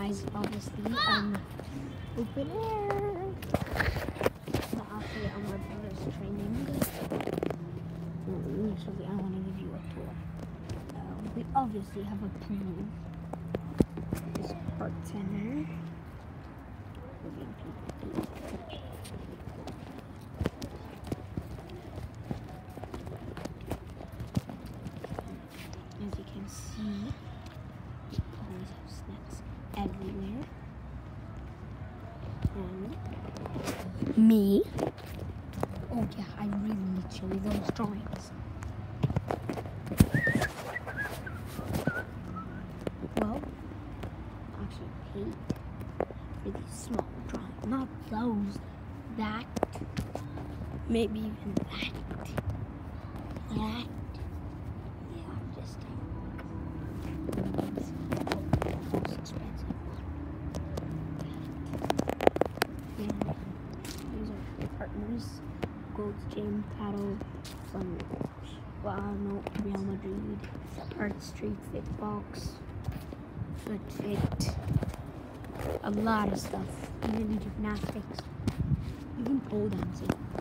eyes, obviously, open air. But actually, I'm my brother's training. Actually, I want to give you a tour. We obviously have a pool. This art center. As you can see, we always have snacks everywhere. And me. Oh yeah, I really need to show you those drawings. Well, I actually paid for these small drawings. Not those. That. Maybe even that. That. Yeah, just the most expensive one. And these are partners. Gold's Gym, Paddle, some Real Madrid, Art Street, Fitbox, Fit, a lot of stuff, even gymnastics, even pole dancing.